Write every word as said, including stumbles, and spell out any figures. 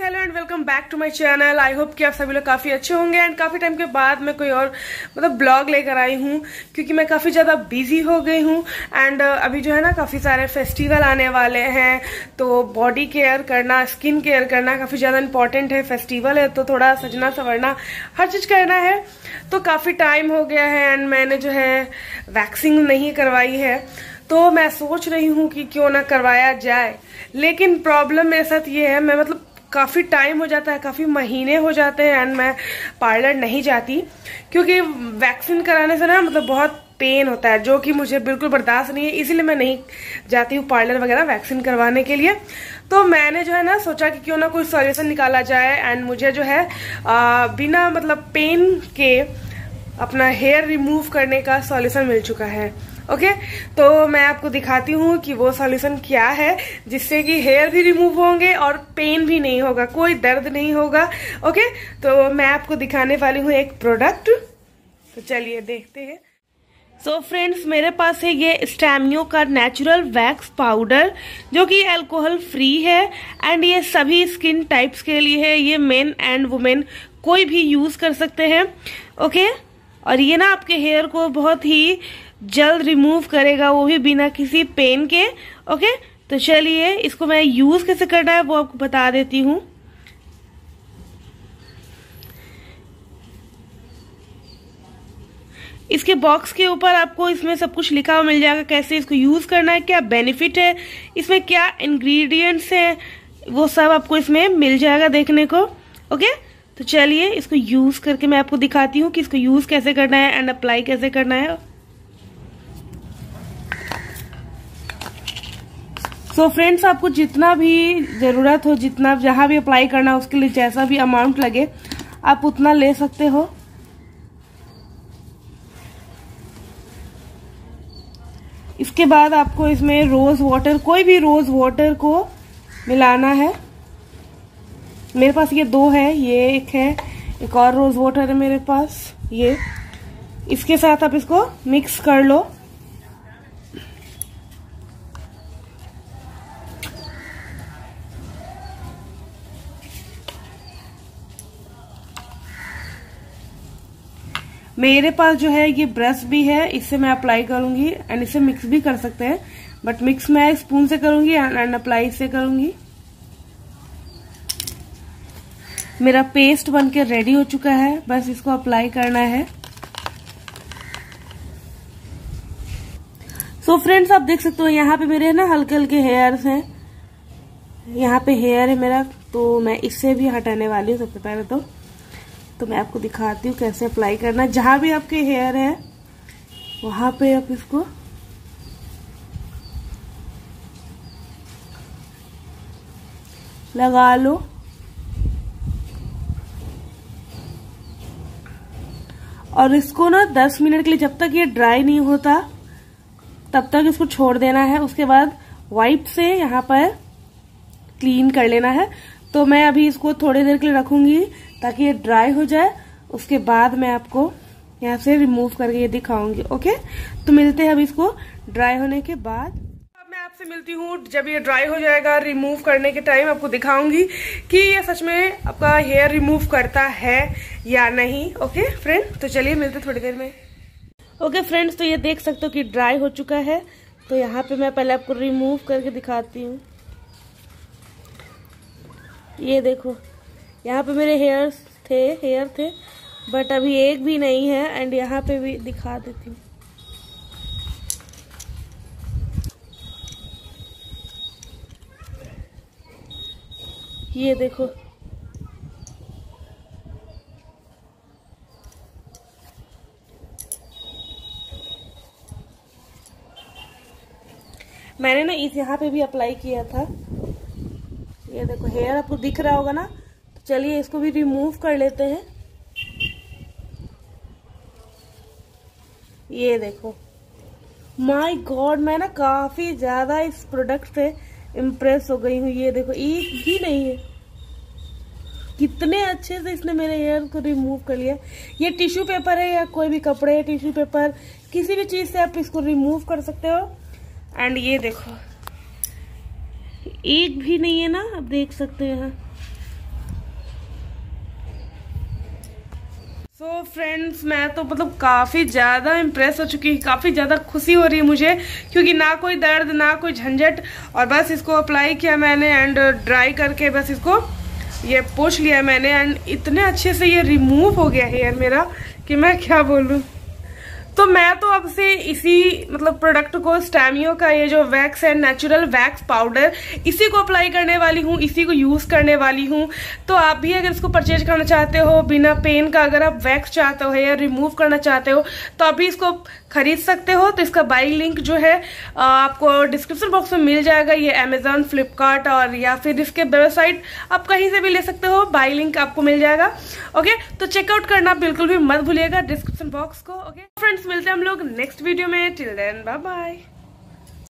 Hello and welcome back to my channel. I hope कि आप सभी लोग काफ़ी अच्छे होंगे एंड काफ़ी टाइम के बाद मैं कोई और मतलब ब्लॉग लेकर आई हूँ क्योंकि मैं काफ़ी ज़्यादा बिजी हो गई हूँ एंड अभी जो है ना काफ़ी सारे फेस्टिवल आने वाले हैं, तो बॉडी केयर करना, स्किन केयर करना काफ़ी ज़्यादा इंपॉर्टेंट है। फेस्टिवल है तो थोड़ा सजना संवरना हर चीज़ करना है, तो काफ़ी टाइम हो गया है एंड मैंने जो है वैक्सिंग नहीं करवाई है, तो मैं सोच रही हूँ कि क्यों ना करवाया जाए। लेकिन प्रॉब्लम मेरे साथ ये है, मैं मतलब काफ़ी टाइम हो जाता है, काफ़ी महीने हो जाते हैं एंड मैं पार्लर नहीं जाती क्योंकि वैक्सीन कराने से ना मतलब बहुत पेन होता है जो कि मुझे बिल्कुल बर्दाश्त नहीं है, इसीलिए मैं नहीं जाती हूँ पार्लर वगैरह वैक्सीन करवाने के लिए। तो मैंने जो है ना सोचा कि क्यों ना कोई सॉल्यूशन निकाला जाए एंड मुझे जो है आ, बिना मतलब पेन के अपना हेयर रिमूव करने का सॉल्यूशन मिल चुका है। Okay okay? तो मैं आपको दिखाती हूँ कि वो सॉल्यूशन क्या है जिससे कि हेयर भी रिमूव होंगे और पेन भी नहीं होगा, कोई दर्द नहीं होगा। Okay okay? तो मैं आपको दिखाने वाली हूँ एक प्रोडक्ट, तो चलिए देखते हैं। सो so फ्रेंड्स, मेरे पास है ये स्टैमियो का नेचुरल वैक्स पाउडर जो कि अल्कोहल फ्री है एंड ये सभी स्किन टाइप्स के लिए है। ये मेन एंड वुमेन कोई भी यूज कर सकते हैं। Okay okay? और ये ना आपके हेयर को बहुत ही जल्द रिमूव करेगा, वो भी बिना किसी पेन के। ओके, तो चलिए इसको मैं यूज कैसे करना है वो आपको बता देती हूँ। इसके बॉक्स के ऊपर आपको इसमें सब कुछ लिखा हुआ मिल जाएगा, कैसे इसको यूज करना है, क्या बेनिफिट है, इसमें क्या इंग्रेडिएंट्स है, वो सब आपको इसमें मिल जाएगा देखने को। ओके, तो चलिए इसको यूज करके मैं आपको दिखाती हूँ कि इसको यूज कैसे करना है एंड अप्लाई कैसे करना है। सो so फ्रेंड्स, आपको जितना भी जरूरत हो, जितना जहां भी अप्लाई करना है उसके लिए जैसा भी अमाउंट लगे आप उतना ले सकते हो। इसके बाद आपको इसमें रोज वाटर, कोई भी रोज वाटर को मिलाना है। मेरे पास ये दो है, ये एक है, एक और रोज वाटर है मेरे पास। ये इसके साथ आप इसको मिक्स कर लो। मेरे पास जो है ये ब्रश भी है, इससे मैं अप्लाई करूंगी एंड इसे मिक्स भी कर सकते हैं, बट मिक्स मैं स्पून से करूंगी एंड अप्लाई से करूंगी। मेरा पेस्ट बनके रेडी हो चुका है, बस इसको अप्लाई करना है। सो so फ्रेंड्स, आप देख सकते हो यहाँ पे मेरे ना हल्के हल्के हेयर्स हैं, यहाँ पे हेयर है मेरा, तो मैं इससे भी हटाने वाली हूँ। सबसे पहले तो तो मैं आपको दिखाती हूँ कैसे अप्लाई करना है। जहां भी आपके हेयर है वहां पे आप इसको लगा लो। और इसको ना दस मिनट के लिए, जब तक ये ड्राई नहीं होता तब तक इसको छोड़ देना है। उसके बाद वाइप से यहाँ पर क्लीन कर लेना है। तो मैं अभी इसको थोड़ी देर के लिए रखूंगी ताकि ये ड्राई हो जाए, उसके बाद मैं आपको यहाँ से रिमूव करके ये दिखाऊंगी। ओके, तो मिलते हैं अभी इसको ड्राई होने के बाद। अब मैं आपसे मिलती हूँ जब ये ड्राई हो जाएगा। रिमूव करने के टाइम आपको दिखाऊंगी कि ये सच में आपका हेयर रिमूव करता है या नहीं। ओके फ्रेंड, तो चलिए मिलते थोड़ी देर में। ओके फ्रेंड्स, तो ये देख सकते हो कि ड्राई हो चुका है। तो यहाँ पे मैं पहले आपको रिमूव करके दिखाती हूँ। ये देखो, यहाँ पे मेरे हेयर थे हेयर थे बट अभी एक भी नहीं है एंड यहाँ पे भी दिखा देती हूँ। ये देखो, मैंने ना इस यहाँ पे भी अप्लाई किया था। ये देखो हेयर आपको दिख रहा होगा ना, तो चलिए इसको भी रिमूव कर लेते हैं। ये देखो, माय गॉड, मैं ना काफी ज्यादा इस प्रोडक्ट से इम्प्रेस हो गई हूँ। ये देखो, एक भी नहीं है, कितने अच्छे से इसने मेरे हेयर को रिमूव कर लिया। ये टिश्यू पेपर है या कोई भी कपड़े है, टिश्यू पेपर किसी भी चीज से आप इसको रिमूव कर सकते हो। एंड ये देखो, एक भी नहीं है ना, आप देख सकते हो यहाँ। सो so फ्रेंड्स, मैं तो मतलब काफ़ी ज़्यादा इम्प्रेस हो चुकी हूँ, काफ़ी ज़्यादा खुशी हो रही है मुझे, क्योंकि ना कोई दर्द ना कोई झंझट, और बस इसको अप्लाई किया मैंने एंड ड्राई करके बस इसको ये पोंछ लिया मैंने एंड इतने अच्छे से ये रिमूव हो गया हेयर मेरा कि मैं क्या बोलूँ। तो मैं तो अब से इसी मतलब प्रोडक्ट को, स्टैमियो का ये जो वैक्स है, नेचुरल वैक्स पाउडर, इसी को अप्लाई करने वाली हूँ, इसी को यूज़ करने वाली हूँ। तो आप भी अगर इसको परचेज करना चाहते हो बिना पेन का, अगर आप वैक्स चाहते हो या रिमूव करना चाहते हो तो आप भी इसको खरीद सकते हो। तो इसका बाई लिंक जो है आपको डिस्क्रिप्शन बॉक्स में मिल जाएगा। ये अमेजॉन, फ्लिपकार्ट और या फिर इसके वेबसाइट आप कहीं से भी ले सकते हो, बाई लिंक आपको मिल जाएगा। ओके, तो चेकआउट करना बिल्कुल भी मत भूलिएगा डिस्क्रिप्शन बॉक्स को। ओके फ्रेंड्स, मिलते हैं हम लोग नेक्स्ट वीडियो में। Till then bye bye.